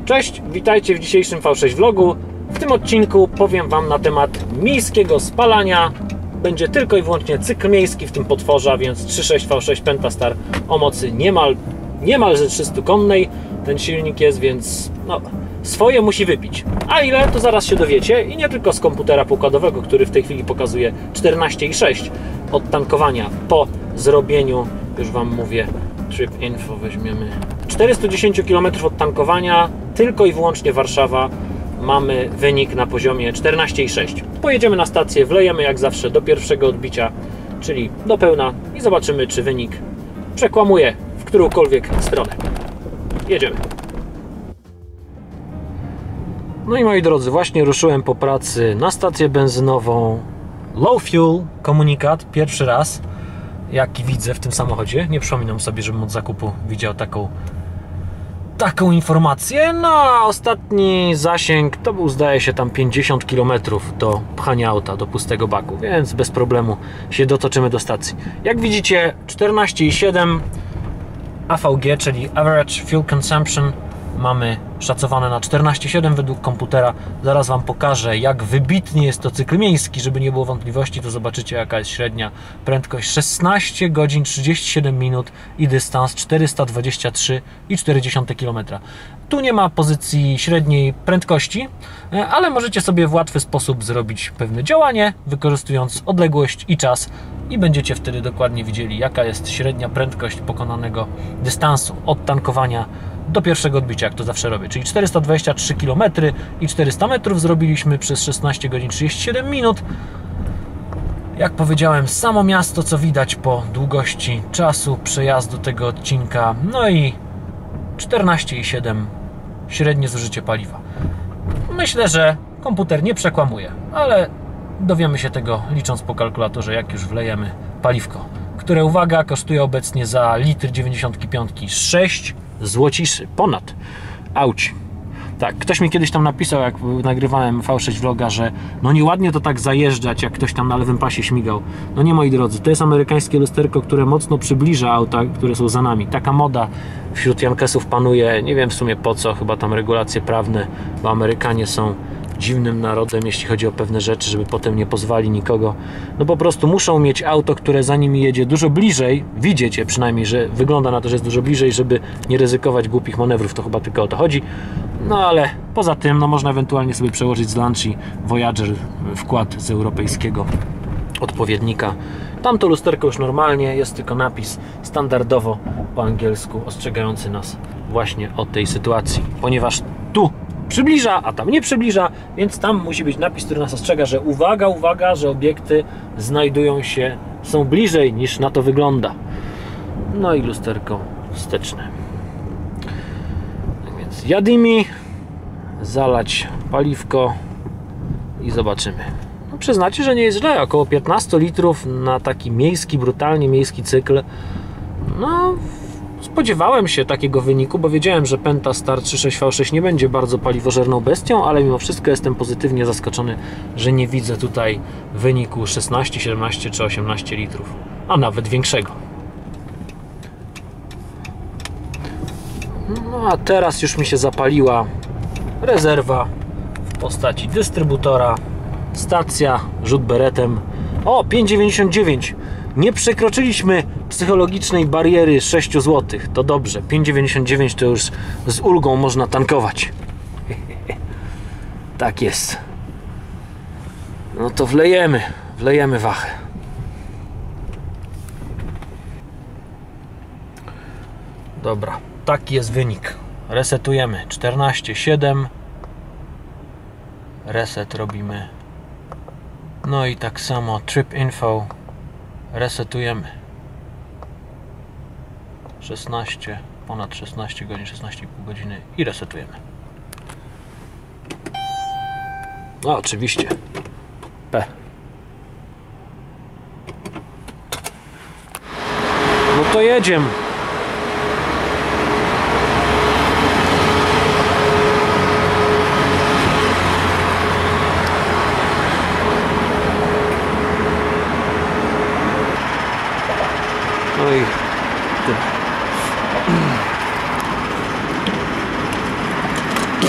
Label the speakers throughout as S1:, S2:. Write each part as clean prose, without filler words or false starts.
S1: Cześć, witajcie w dzisiejszym V6 vlogu. W tym odcinku powiem Wam na temat miejskiego spalania. Będzie tylko i wyłącznie cykl miejski w tym potworze, a więc 3.6 V6 Pentastar o mocy niemalże 300 konnej. Ten silnik jest, więc no, swoje musi wypić. A ile, to zaraz się dowiecie i nie tylko z komputera pokładowego, który w tej chwili pokazuje 14,6 od tankowania po zrobieniu, już Wam mówię, Trip Info weźmiemy 410 km od tankowania, tylko i wyłącznie Warszawa. Mamy wynik na poziomie 14,6. Pojedziemy na stację, wlejemy jak zawsze do pierwszego odbicia, czyli do pełna i zobaczymy, czy wynik przekłamuje w którąkolwiek stronę. Jedziemy. No i moi drodzy, właśnie ruszyłem po pracy na stację benzynową. Low fuel, komunikat, pierwszy raz jaki widzę w tym samochodzie. Nie przypominam sobie, żebym od zakupu widział taką informację. No a ostatni zasięg to był, zdaje się, tam 50 km do pchania auta do pustego baku, więc bez problemu się dotoczymy do stacji. Jak widzicie, 14,7 AVG, czyli Average Fuel Consumption, mamy szacowane na 14,7 według komputera. Zaraz Wam pokażę, jak wybitnie jest to cykl miejski. Żeby nie było wątpliwości, to zobaczycie, jaka jest średnia prędkość. 16 godzin 37 minut i dystans 423,4 km. Tu nie ma pozycji średniej prędkości, ale możecie sobie w łatwy sposób zrobić pewne działanie, wykorzystując odległość i czas, i będziecie wtedy dokładnie widzieli, jaka jest średnia prędkość pokonanego dystansu od tankowania do pierwszego odbicia, jak to zawsze robię, czyli 423 km i 400 metrów zrobiliśmy przez 16 godzin 37 minut. Jak powiedziałem, samo miasto, co widać po długości czasu przejazdu tego odcinka, no i 14,7 średnie zużycie paliwa. Myślę, że komputer nie przekłamuje, ale dowiemy się tego licząc po kalkulatorze, jak już wlejemy paliwko, które, uwaga, kosztuje obecnie za litr 95 6 złociszy, ponad. Auć. Tak, ktoś mi kiedyś tam napisał, jak nagrywałem V6 vloga, że no nieładnie to tak zajeżdżać, jak ktoś tam na lewym pasie śmigał. No nie, moi drodzy, to jest amerykańskie lusterko, które mocno przybliża auta, które są za nami. Taka moda wśród Jankesów panuje, nie wiem w sumie po co, chyba tam regulacje prawne, bo Amerykanie są dziwnym narodem, jeśli chodzi o pewne rzeczy, żeby potem nie pozwali nikogo. No po prostu muszą mieć auto, które za nimi jedzie dużo bliżej, widzicie przynajmniej, że wygląda na to, że jest dużo bliżej, żeby nie ryzykować głupich manewrów, to chyba tylko o to chodzi. No ale poza tym, no można ewentualnie sobie przełożyć z Lancia Voyager wkład z europejskiego odpowiednika. Tamto lusterko już normalnie, jest tylko napis standardowo po angielsku ostrzegający nas właśnie o tej sytuacji, ponieważ tu przybliża, a tam nie przybliża, więc tam musi być napis, który nas ostrzega, że uwaga, uwaga, że obiekty są bliżej niż na to wygląda. No i lusterko wsteczne. Tak więc jadymi, zalać paliwko i zobaczymy. No, przyznacie, że nie jest źle, około 15 litrów na taki miejski, brutalnie miejski cykl. No, spodziewałem się takiego wyniku, bo wiedziałem, że Pentastar 3.6 V6 nie będzie bardzo paliwożerną bestią, ale mimo wszystko jestem pozytywnie zaskoczony, że nie widzę tutaj wyniku 16, 17 czy 18 litrów, a nawet większego. No a teraz już mi się zapaliła rezerwa w postaci dystrybutora, stacja, rzut beretem. O, 5,99. Nie przekroczyliśmy psychologicznej bariery 6 zł. To dobrze, 5,99 to już z ulgą można tankować. Tak jest. No to wlejemy wachę. Dobra, taki jest wynik. Resetujemy 14,7. Reset robimy. No i tak samo Trip Info. Resetujemy 16, ponad 16 godzin, 16,5 godziny i resetujemy. No oczywiście P. No to jedziemy. No i tyle.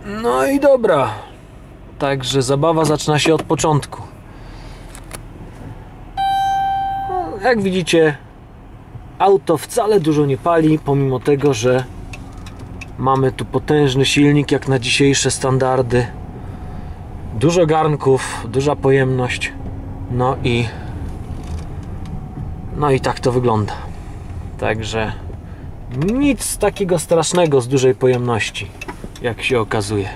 S1: No i dobra. Także zabawa zaczyna się od początku. No, jak widzicie, auto wcale dużo nie pali, pomimo tego, że mamy tu potężny silnik jak na dzisiejsze standardy. Dużo garnków, duża pojemność. No i tak to wygląda. Także nic takiego strasznego z dużej pojemności, jak się okazuje.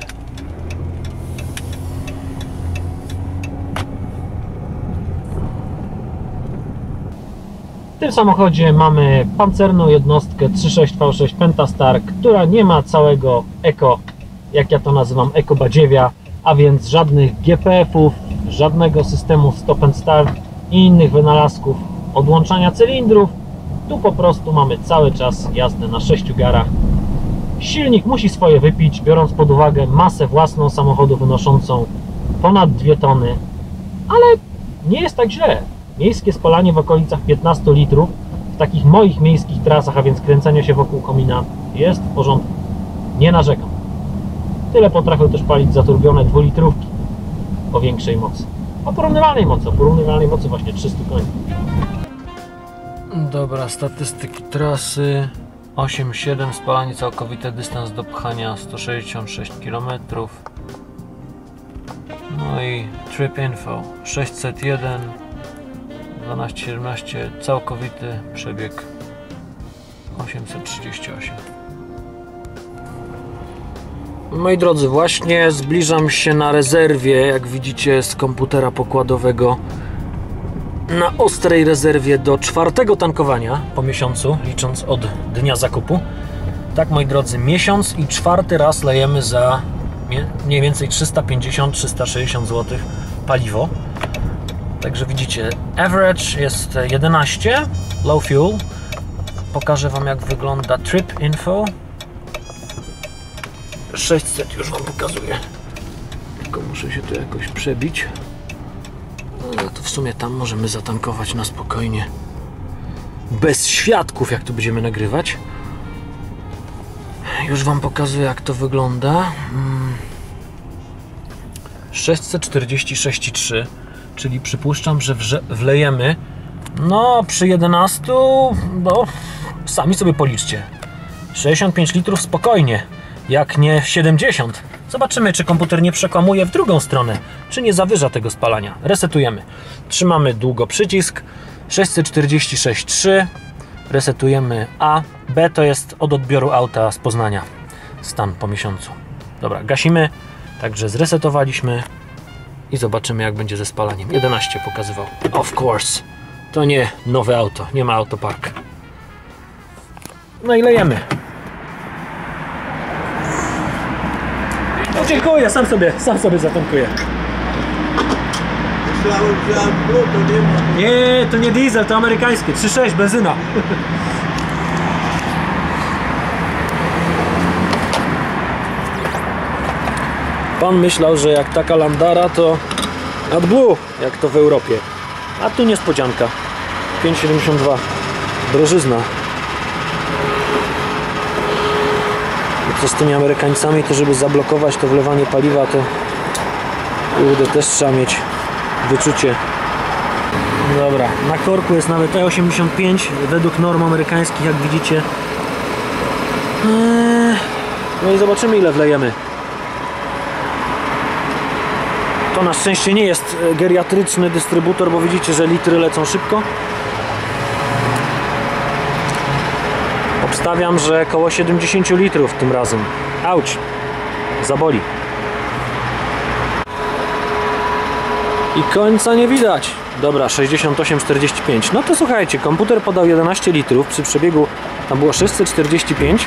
S1: W tym samochodzie mamy pancerną jednostkę 3.6 V6 Pentastar, która nie ma całego eko, jak ja to nazywam, eko-badziewia, a więc żadnych GPF-ów, żadnego systemu stop and start i innych wynalazków odłączania cylindrów. Tu po prostu mamy cały czas jazdę na 6 garach. Silnik musi swoje wypić, biorąc pod uwagę masę własną samochodu wynoszącą ponad 2 tony, ale nie jest tak źle. Miejskie spalanie w okolicach 15 litrów w takich moich miejskich trasach, a więc kręcenia się wokół komina, jest w porządku. Nie narzekam. Tyle potrafią też palić zaturbione 2-litrówki o większej mocy. O porównywalnej mocy właśnie 300 koni. Dobra, statystyki trasy 8,7, spalanie całkowite, dystans do pchania 166 km. No i trip info 601, 12-17, całkowity przebieg 838. Moi drodzy, właśnie zbliżam się na rezerwie, jak widzicie z komputera pokładowego, na ostrej rezerwie do 4. tankowania po miesiącu, licząc od dnia zakupu. Tak, moi drodzy, miesiąc i 4. raz lejemy za mniej więcej 350-360 zł paliwo. Także widzicie, average jest 11, low fuel. Pokażę Wam, jak wygląda trip info. 600 już Wam pokazuję. Tylko muszę się tu jakoś przebić. No to w sumie tam możemy zatankować na spokojnie. Bez świadków, jak tu będziemy nagrywać. Już Wam pokazuję, jak to wygląda. 646,3, czyli przypuszczam, że wlejemy, no przy 11, no sami sobie policzcie, 65 litrów spokojnie, jak nie 70. Zobaczymy, czy komputer nie przekłamuje w drugą stronę, czy nie zawyża tego spalania. Resetujemy. Trzymamy długo przycisk. 646,3. Resetujemy A. B to jest od odbioru auta z Poznania. Stan po miesiącu. Dobra, gasimy. Także zresetowaliśmy. I zobaczymy, jak będzie ze spalaniem. 11 pokazywał. Of course. To nie nowe auto. Nie ma autopark. No i lejemy. No dziękuję, sam sobie zatankuję.
S2: Myślałem, że AdBlue to nie ma.
S1: Nie, to nie diesel, to amerykańskie. 3.6 benzyna. Pan myślał, że jak taka Landara, to AdBlue, jak to w Europie. A tu niespodzianka. 5,72. Drożyzna. Co z tymi Amerykańcami, to żeby zablokować to wlewanie paliwa, to kurde, też trzeba mieć wyczucie. Dobra, na korku jest nawet E85 według norm amerykańskich, jak widzicie. No i zobaczymy, ile wlejemy. To na szczęście nie jest geriatryczny dystrybutor, bo widzicie, że litry lecą szybko. Obstawiam, że około 70 litrów tym razem. Auć! Zaboli. I końca nie widać. Dobra, 68,45. No to słuchajcie, komputer podał 11 litrów przy przebiegu, tam było 645.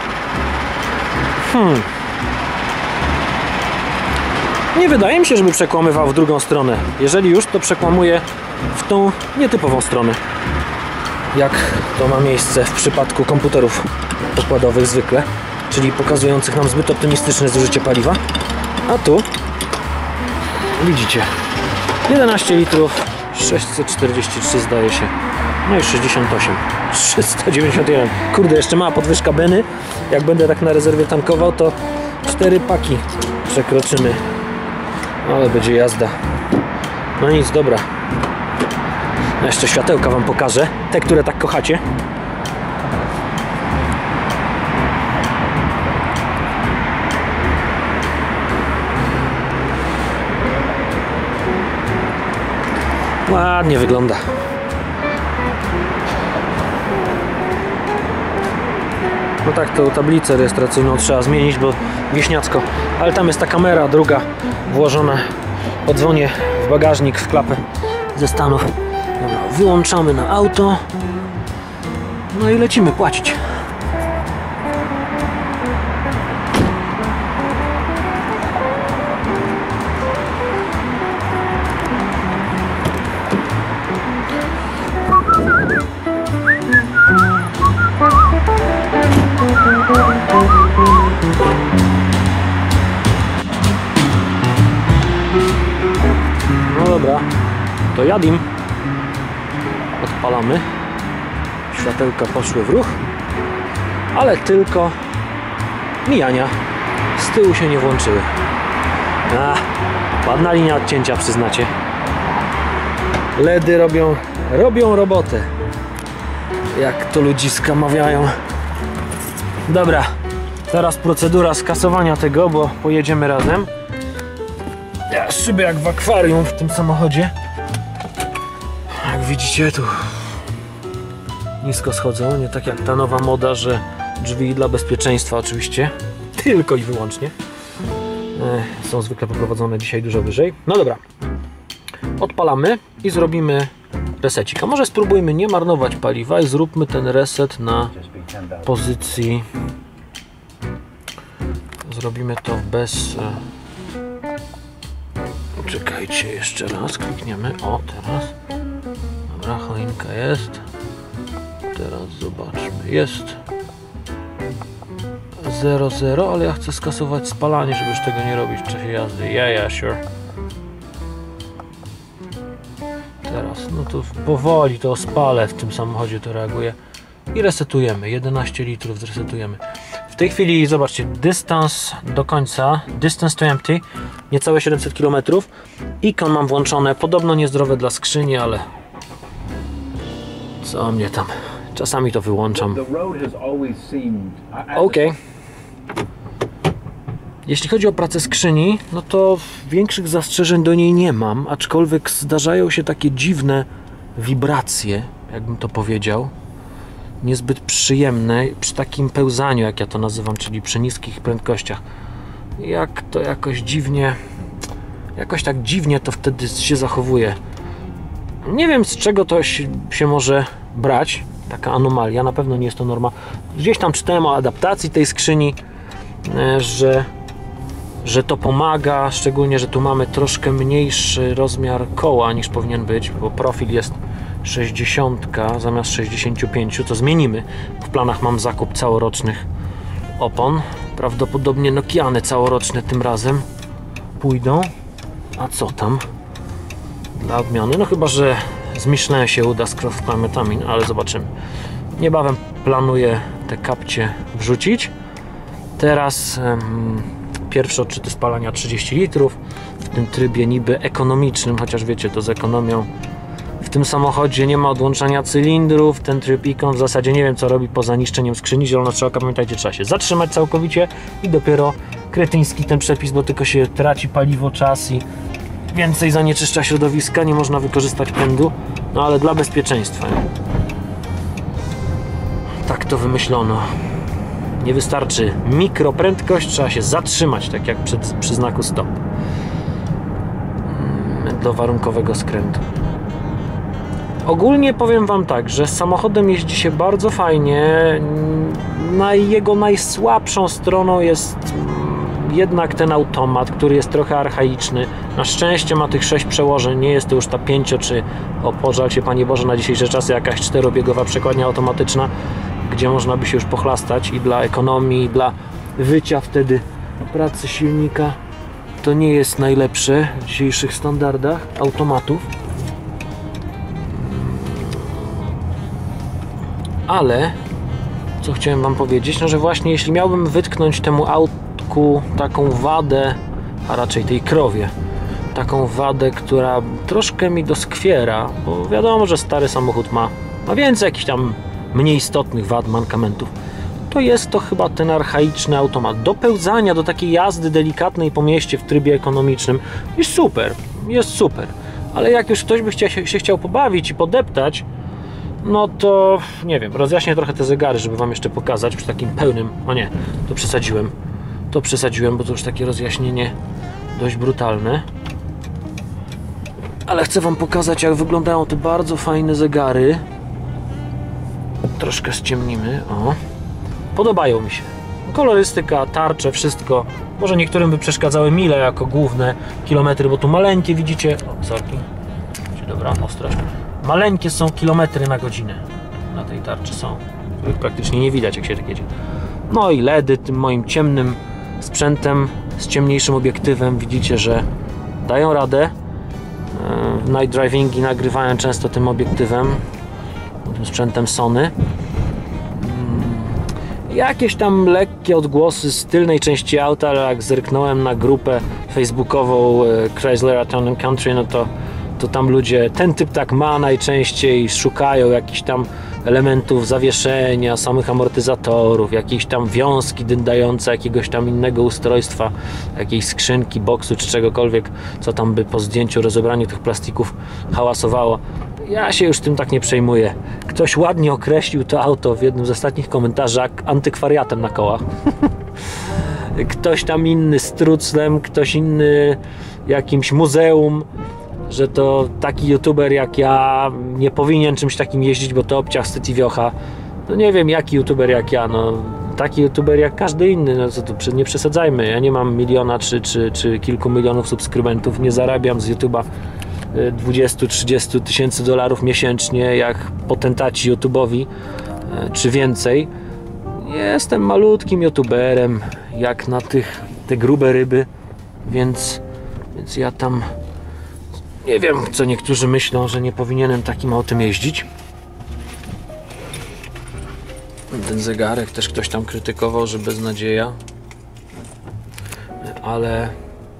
S1: Nie wydaje mi się, żeby przekłamywał w drugą stronę. Jeżeli już, to przekłamuje w tą nietypową stronę, jak to ma miejsce w przypadku komputerów pokładowych zwykle, czyli pokazujących nam zbyt optymistyczne zużycie paliwa. A tu widzicie, 11 litrów, 643 zdaje się, no i 68, 391. Kurde, jeszcze mała podwyżka Beny. Jak będę tak na rezerwie tankował, to 4 paki przekroczymy. Ale będzie jazda. No nic, dobra. Jeszcze światełka wam pokażę. Te, które tak kochacie. Ładnie wygląda. No tak, tą tablicę rejestracyjną trzeba zmienić, bo wieśniacko. Ale tam jest ta kamera druga włożona. Odzwonię w bagażnik, w klapę ze Stanów. Dobra, wyłączamy na auto. No i lecimy płacić. No dobra, to jadim. Odpalamy. Światełka poszły w ruch, ale tylko mijania z tyłu się nie włączyły. Ładna linia odcięcia, przyznacie. LEDy robią robotę, jak to ludziska mawiają. Dobra, teraz procedura skasowania tego, bo pojedziemy razem. Szyby jak w akwarium w tym samochodzie. Jak widzicie, tu nisko schodzą, nie tak jak ta nowa moda, że drzwi dla bezpieczeństwa oczywiście, tylko i wyłącznie są zwykle poprowadzone dzisiaj dużo wyżej. No dobra, odpalamy i zrobimy resecik. A może spróbujmy nie marnować paliwa i zróbmy ten reset na pozycji. Zrobimy to bez... Czekajcie, jeszcze raz klikniemy. O, teraz. Dobra, choinka jest. Teraz zobaczmy. Jest 0,0, ale ja chcę skasować spalanie, żeby już tego nie robić w czasie jazdy. Yeah, sure. Teraz, no to powoli to spalę w tym samochodzie, to reaguje. I resetujemy. 11 litrów zresetujemy. W tej chwili, zobaczcie, dystans do końca, distance to empty, niecałe 700 km. Ikon mam włączone, podobno niezdrowe dla skrzyni, ale co mnie tam, czasami to wyłączam. Ok. Jeśli chodzi o pracę skrzyni, no to większych zastrzeżeń do niej nie mam, aczkolwiek zdarzają się takie dziwne wibracje, jakbym to powiedział. Niezbyt przyjemne przy takim pełzaniu, jak ja to nazywam, czyli przy niskich prędkościach. Jak to jakoś tak dziwnie to wtedy się zachowuje. Nie wiem, z czego to się może brać, taka anomalia, na pewno nie jest to norma. Gdzieś tam czytałem o adaptacji tej skrzyni, że to pomaga, szczególnie, że tu mamy troszkę mniejszy rozmiar koła niż powinien być, bo profil jest 60 zamiast 65, to zmienimy. W planach mam zakup całorocznych opon, prawdopodobnie Nokiany całoroczne tym razem pójdą. A co tam dla odmiany? No chyba, że z Michelin się uda z cross-climatami, ale zobaczymy. Niebawem planuję te kapcie wrzucić. Teraz pierwsze odczyty spalania 30 litrów w tym trybie niby ekonomicznym, chociaż wiecie, to z ekonomią. W tym samochodzie nie ma odłączania cylindrów, ten tryb Ikon w zasadzie nie wiem co robi poza niszczeniem skrzyni. Zielona strzałka, pamiętajcie, trzeba się zatrzymać całkowicie i dopiero kretyński ten przepis, bo tylko się traci paliwo, czas i więcej zanieczyszcza środowiska, nie można wykorzystać pędu, no ale dla bezpieczeństwa. Nie? Tak to wymyślono. Nie wystarczy mikroprędkość, trzeba się zatrzymać, tak jak przy znaku stop. Do warunkowego skrętu. Ogólnie powiem wam tak, że z samochodem jeździ się bardzo fajnie. Jego najsłabszą stroną jest jednak ten automat, który jest trochę archaiczny. Na szczęście ma tych 6 przełożeń, nie jest to już ta 5 czy pożal się Panie Boże na dzisiejsze czasy jakaś 4-biegowa przekładnia automatyczna, gdzie można by się już pochlastać i dla ekonomii, i dla wycia wtedy pracy silnika. To nie jest najlepsze w dzisiejszych standardach automatów. Ale co chciałem wam powiedzieć, no że właśnie jeśli miałbym wytknąć temu środku taką wadę, a raczej tej krowie, taką wadę, która troszkę mi doskwiera, bo wiadomo, że stary samochód ma więcej jakichś tam mniej istotnych wad, mankamentów. To jest to chyba ten archaiczny automat. Do pełzania, do takiej jazdy delikatnej po mieście w trybie ekonomicznym jest super. Ale jak już ktoś by się chciał pobawić i podeptać, no to nie wiem, rozjaśnię trochę te zegary, żeby wam jeszcze pokazać przy takim pełnym, o nie, to przesadziłem, bo to już takie rozjaśnienie dość brutalne. Ale chcę wam pokazać, jak wyglądają te bardzo fajne zegary. Troszkę ściemnimy, o. Podobają mi się. Kolorystyka, tarcze, wszystko. Może niektórym by przeszkadzały mile jako główne kilometry, bo tu maleńkie widzicie. O, sorki. Dobra, ostrość. Maleńkie są kilometry na godzinę. Na tej tarczy są, których praktycznie nie widać, jak się tak jedzie. No i LEDy tym moim ciemnym sprzętem z ciemniejszym obiektywem. Widzicie, że dają radę. Night drivingi nagrywałem często tym obiektywem, tym sprzętem Sony. Jakieś tam lekkie odgłosy z tylnej części auta, ale jak zerknąłem na grupę facebookową Chrysler Town & Country, no to tam ludzie, ten typ tak ma najczęściej, szukają jakichś tam elementów zawieszenia, samych amortyzatorów, jakiejś tam wiązki dające jakiegoś tam innego ustrojstwa, jakiejś skrzynki, boksu czy czegokolwiek, co tam by po zdjęciu, rozebraniu tych plastików hałasowało. Ja się już tym tak nie przejmuję. Ktoś ładnie określił to auto w jednym z ostatnich komentarzy antykwariatem na kołach. Ktoś tam inny z truclem, ktoś inny jakimś muzeum, że to taki youtuber jak ja nie powinien czymś takim jeździć, bo to obciach wstyd i wiocha. No nie wiem, jaki youtuber jak ja, no taki youtuber jak każdy inny, no co tu, nie przesadzajmy. Ja nie mam miliona czy kilku milionów subskrybentów, nie zarabiam z YouTube'a 20-30 tysięcy dolarów miesięcznie jak potentaci YouTube'owi, czy więcej. Jestem malutkim youtuberem, jak na te grube ryby, więc ja tam nie wiem, co niektórzy myślą, że nie powinienem takim autem jeździć. Ten zegarek też ktoś tam krytykował, że beznadzieja, ale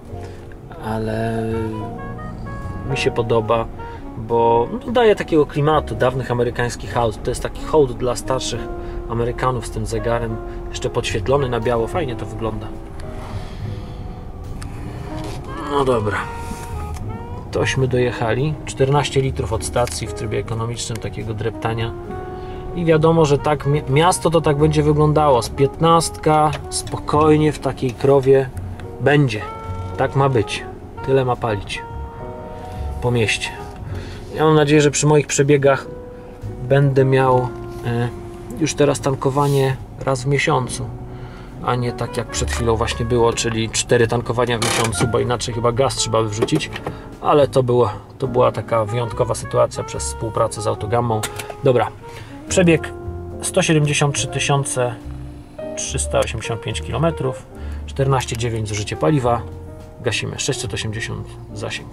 S1: mi się podoba, bo daje takiego klimatu dawnych amerykańskich aut. To jest taki hołd dla starszych Amerykanów z tym zegarem, jeszcze podświetlony na biało, fajnie to wygląda. No dobra, tośmy dojechali, 14 litrów od stacji w trybie ekonomicznym, takiego dreptania. I wiadomo, że tak miasto to tak będzie wyglądało, z 15 spokojnie w takiej krowie będzie, tak ma być, tyle ma palić po mieście. Ja mam nadzieję, że przy moich przebiegach będę miał już teraz tankowanie raz w miesiącu, a nie tak jak przed chwilą właśnie było, czyli 4 tankowania w miesiącu, bo inaczej chyba gaz trzeba by wrzucić, ale to była taka wyjątkowa sytuacja przez współpracę z Autogammą. Dobra, przebieg 173 385 km, 14,9 zużycie paliwa, gasimy, 680 zasięg.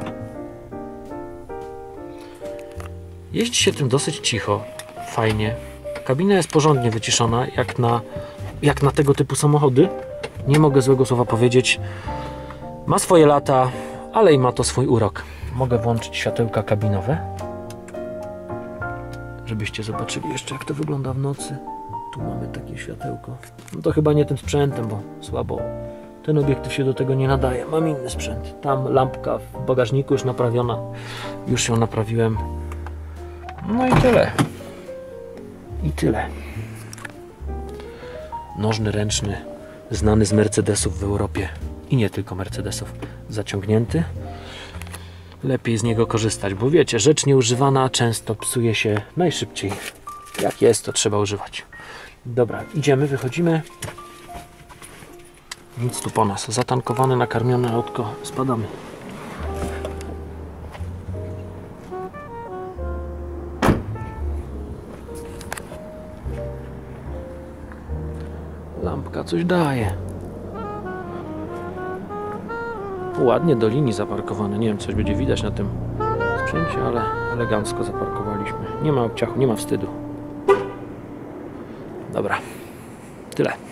S1: Jeździ się tym dosyć cicho, fajnie. Kabina jest porządnie wyciszona, jak na tego typu samochody. Nie mogę złego słowa powiedzieć. Ma swoje lata, ale i ma to swój urok. Mogę włączyć światełka kabinowe, żebyście zobaczyli jeszcze, jak to wygląda w nocy. Tu mamy takie światełko. No to chyba nie tym sprzętem, bo słabo. Ten obiektyw się do tego nie nadaje. Mam inny sprzęt. Tam lampka w bagażniku już naprawiona. Już ją naprawiłem. No i tyle. Nożny ręczny, znany z Mercedesów w Europie i nie tylko Mercedesów, zaciągnięty. Lepiej z niego korzystać, bo wiecie, rzecz nieużywana często psuje się najszybciej. Jak jest, to trzeba używać. Dobra, idziemy, wychodzimy. Nic tu po nas. Zatankowane, nakarmione autko. Spadamy. Lampka coś daje. Ładnie do linii zaparkowane. Nie wiem, coś będzie widać na tym sprzęcie, ale elegancko zaparkowaliśmy. Nie ma obciachu, nie ma wstydu. Dobra, tyle.